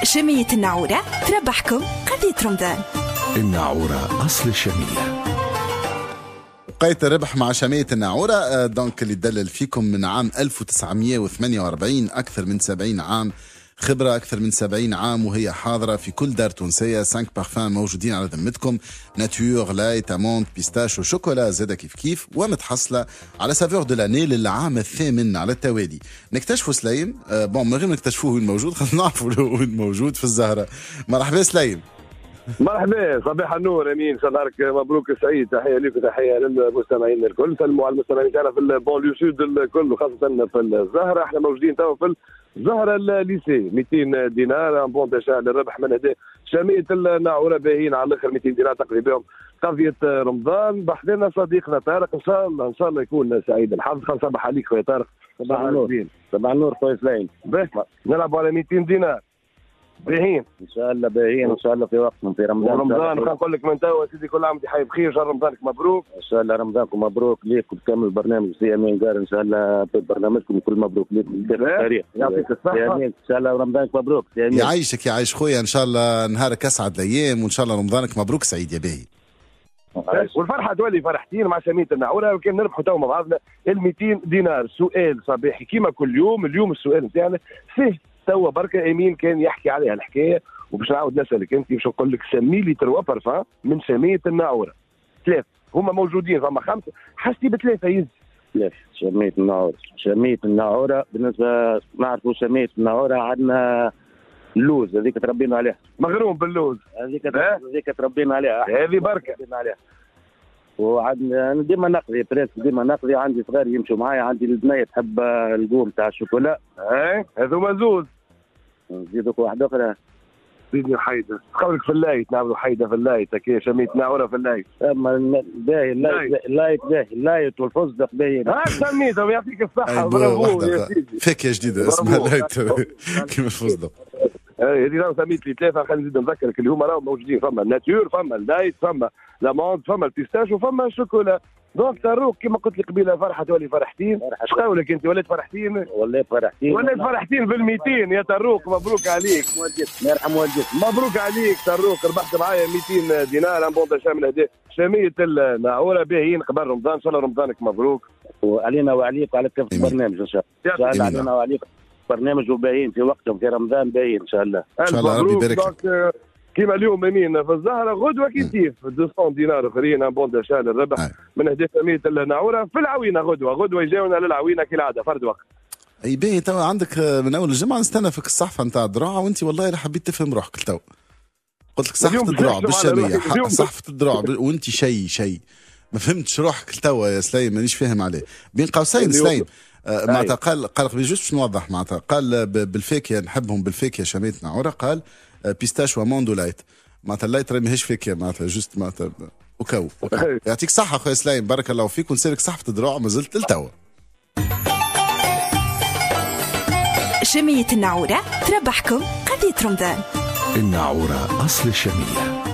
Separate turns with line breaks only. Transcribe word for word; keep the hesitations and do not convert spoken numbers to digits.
شمية الناعورة تربحكم قضية رمضان.
الناعورة أصل الشمية.
بقيت الربح مع شمية الناعورة دونك اللي دلل فيكم من عام ألف وتسعمية وثمانية وأربعين، أكثر من سبعين عام خبرة، أكثر من سبعين عام وهي حاضرة في كل دار تونسية. خمسة بارفان موجودين على ذمتكم، ناتور، لايت، أمونت، بيستاش وشوكولا زادة كيف كيف، ومتحصلة على سافور دو لاني للعام الثامن على التوالي. نكتشفوا سليم أه بون من غير ما نكتشفوه وين موجود، خلينا نعرفوا وين موجود في الزهرة. مرحبا سليم.
مرحبا، صباح النور. امين، نهارك مبروك سعيد. تحيه لك وتحيه للمستمعين الكل. سلموا على المستمعين تاعنا في البونليو سود الكل وخاصه في الزهره. احنا موجودين توا في الزهره الليسي. مئتين دينار ان بون داشا للربح من هذا شمية الناعوره باهين على الاخر. مئتين دينار تقريبا قضيه رمضان. بحثنا صديقنا طارق، ان شاء الله ان شاء الله يكون سعيد الحظ. خلينا نصبح عليك خويا طارق.
صباح النور. صباح النور خويا سليم.
نلعبوا على مئتين دينار باهين
ان شاء الله، باهين ان شاء الله في وقتهم في رمضان.
رمضان خلينا نقول لك من توا سيدي كل عام وانت حي بخير. شهر رمضانك مبروك
ان شاء الله. رمضانكم مبروك ليك وكامل البرنامج سي امين قال ان شاء الله في برنامجكم كل مبروك ليك التاريخ.
يعطيك الصحه
ان شاء الله. رمضانك مبروك يا امين.
يعيشك يعيش خويا، ان شاء الله نهارك اسعد الايام وان شاء الله رمضانك مبروك سعيد يا باهي.
والفرحه تولي فرحتين مع شمية الناعوره. وكان نربحوا تو مع بعضنا ال مئتين دينار. سؤال صباحي كيما كل يوم. اليوم السؤال نتاعنا فيه توا بركه امين كان يحكي عليها الحكايه، وباش نعاود نسالك انت باش نقول لك سمي لي تروا بارفان من شمية الناعوره. ثلاثه هما موجودين، فما خمسه حسي بثلاثه يز.
ثلاثه شمية الناعوره. شمية الناعوره بالنسبه نعرفوا شمية الناعوره عندنا اللوز هذيك تربينا عليها.
مغروم باللوز
هذيك هذيك تربينا عليها.
هذه بركه
تربينا عليها. وعندنا ديما نقضي بريس، ديما نقضي. عندي صغار يمشوا معايا. عندي البنيه تحب القوم تاع الشوكولا.
اي هذوما زوز.
نزيدوك واحده اخرى.
زيدني حيدة قولك في اللايت. نعملوا حيدة في اللايت هكا. شمية ناعوره في اللايت.
اما باهي اللايت. اللايت باهي اللايت والفستق باهي.
ها سميتهم يعطيك الصحة. برافو يا سيدي.
فكية جديدة اسمها اللايت كيما الفستق.
هذه راهو سميت لي ثلاثة. خلينا نزيد نذكرك اللي هما راهو موجودين. فما الناتور، فما اللايت، فما لاموند، فما البيستاش، وفما الشوكولا. دونك تروك كما قلت لك قبيله فرحه تولي فرحتين. اش قولك انت وليت فرحتين؟
وليت فرحتين.
وليت فرحتين بالمئتين يا تروك. مبروك عليك.
والدتك يرحم والدتك.
مبروك عليك تروك. ربحت معايا مئتين دينار ان بون داشا من هذا شمية الناعوره باهيين قبل رمضان. ان شاء الله رمضانك مبروك.
وعلينا وعليك وعلى كيف البرنامج ان شاء الله. ان شاء الله علينا وعليك برنامج وباهيين في وقتهم في رمضان باهيين ان شاء الله.
ان شاء الله ربي يبارك لك.
كيما اليوم امين في الزهره غدوه كيف كيف مئتين دينار اخرين ان بون داشا للربح أي. من هدف شمية الناعوره في العوينه. غدوه غدوه يجاونا للعوينه كالعاده فرد وقت.
اي باهي توا عندك من اول الجمعه نستنى فيك الصحفه نتاع الدراع، وانت والله لا حبيت تفهم روحك تو. قلت لك صحفه الدراع بالشاميه، صحفه الدراع وانت شيء شيء ما فهمتش روحك توا يا سليم. مانيش فاهم عليه. بين قوسين سليم آه معناتها قال قال قبل جوست باش نوضح. معناتها قال بالفاكهه نحبهم بالفاكهه شمية الناعوره. قال بيستاش وموند ولايت. معناتها اللايت راه ماهيش فاكهه. معناتها جوست معناتها وكو يعطيك صحه خويا سليم. بارك الله فيك ونسالك صحفه الدراع مازلت لتوا.
شمية الناعورة تربحكم قضية رمضان.
الناعورة أصل الشمية.